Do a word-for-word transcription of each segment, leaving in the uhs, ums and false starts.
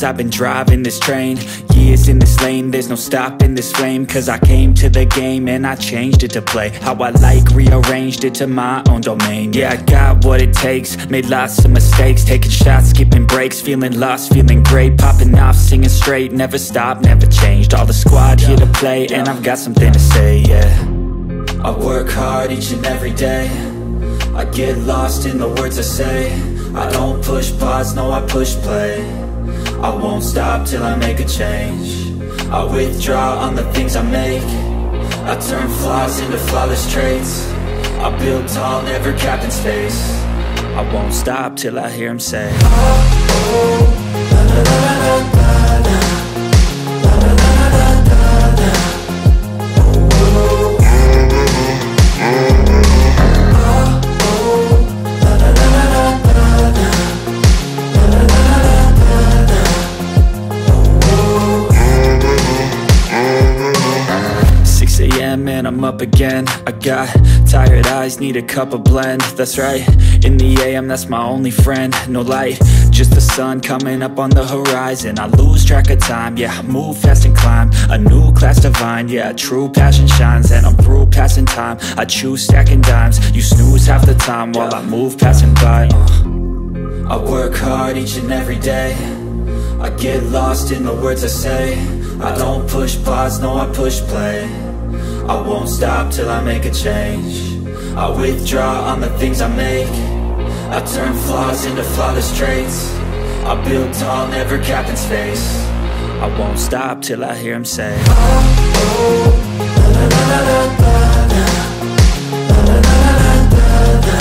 years I've been driving this train, years in this lane, there's no stopping this flame. Cause I came to the game and I changed it to play how I like, rearranged it to my own domain. Yeah, I got what it takes, made lots of mistakes, taking shots, skipping breaks, feeling lost, feeling great, popping off, singing straight, never stopped, never changed. All the squad here to play and I've got something to say, yeah. I work hard each and every day, I get lost in the words I say. I don't push pause, no I push play. I won't stop till I make a change. I withdraw on the things I make. I turn flaws into flawless traits. I build tall, never capped in space. I won't stop till I hear him say, oh, oh, la, la, la, la, la, la, la, la, la, la, la, la. six a m and I'm up again. I got tired eyes, need a cup of blend. That's right, in the A M that's my only friend. No light, just the sun coming up on the horizon. I lose track of time, yeah, I move fast and climb a new class divine, yeah, true passion shines. And I'm through passing time, I choose stacking dimes. You snooze half the time while I move passing by. uh. I work hard each and every day, I get lost in the words I say. I don't push pause, no I push play. I won't stop till I make a change. I withdraw on the things I make. I turn flaws into flawless traits. I build tall, never capped in space. I won't stop till I hear him say, oh, oh, la, la, la, la, la, la, la, la, la, la, la, la.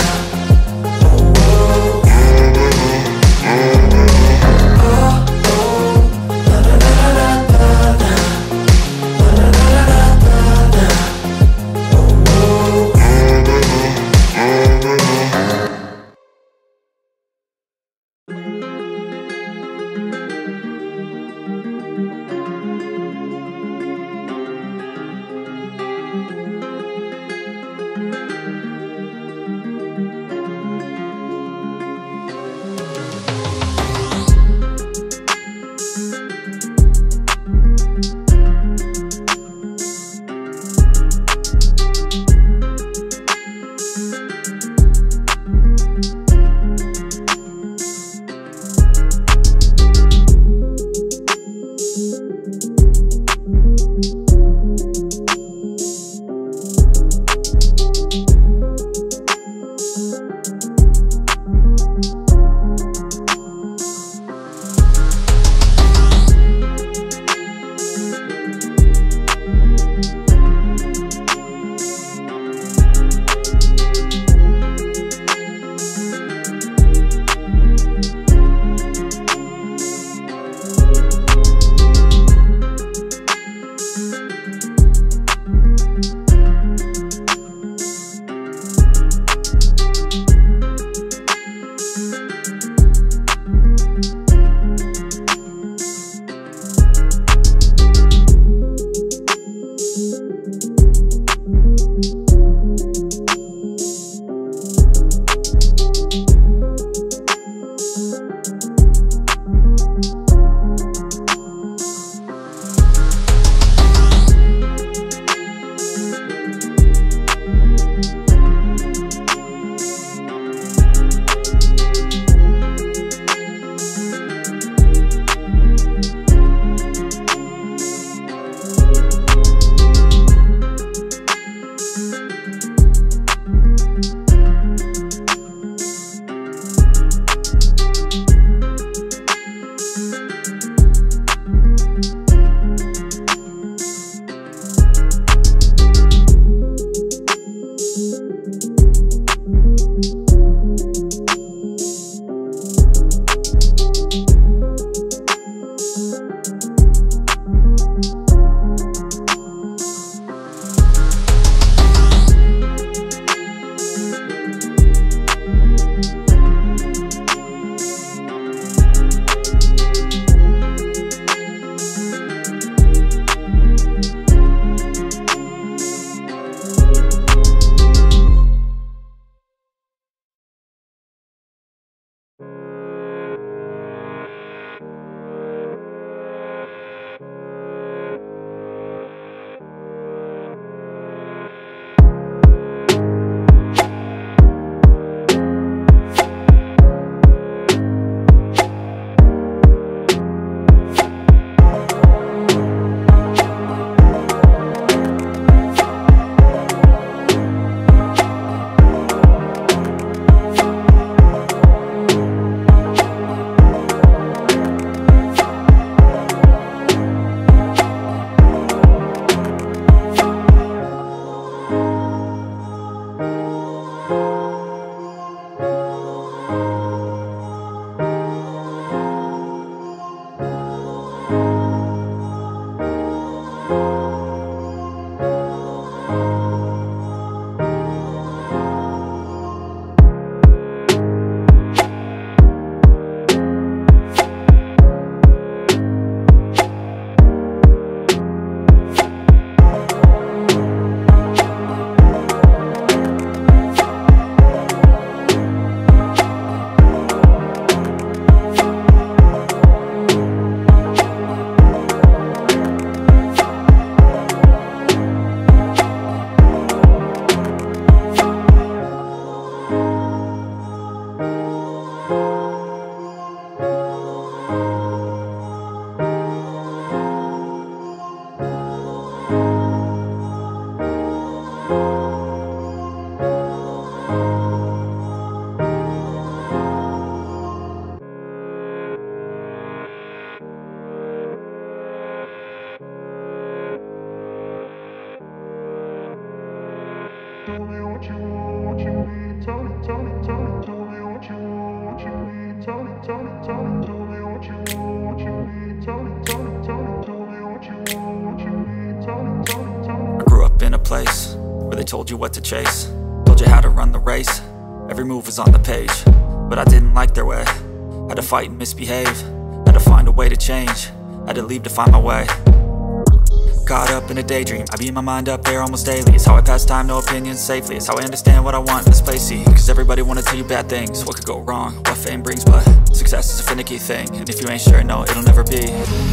Tell me what you want, what you need. Tell me, tell me, tell me. Tell me what you want, what you need. Tell me, tell me, tell me. Tell me what you want, what you need. Tell me, tell me, tell me. Tell me what you want, what you need. Tell me, tell me, tell me. I grew up in a place where they told you what to chase, told you how to run the race. Every move was on the page, but I didn't like their way. Had to fight and misbehave, had to find a way to change, had to leave to find my way. Caught up in a daydream, I beat my mind up there almost daily. It's how I pass time, no opinions safely. It's how I understand what I want in this place, see. Cause everybody wanna tell you bad things, what could go wrong, what fame brings. But success is a finicky thing, and if you ain't sure, no, it'll never be.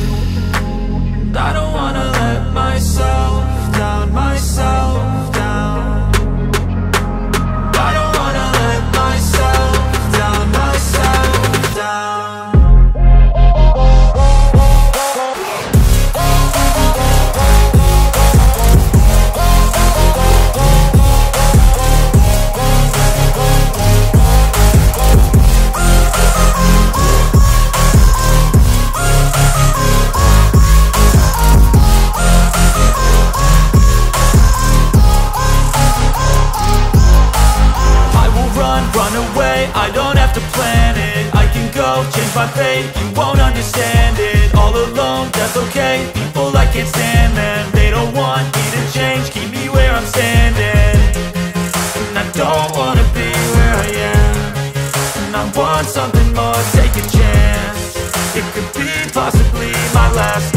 I don't wanna let myself down, myself down. I don't wanna let myself down, myself down. I don't have to plan it, I can go change my fate. You won't understand it, all alone, that's okay. People, I can't stand them, they don't want me to change. Keep me where I'm standing, and I don't wanna be where I am. And I want something more, take a chance. It could be possibly my last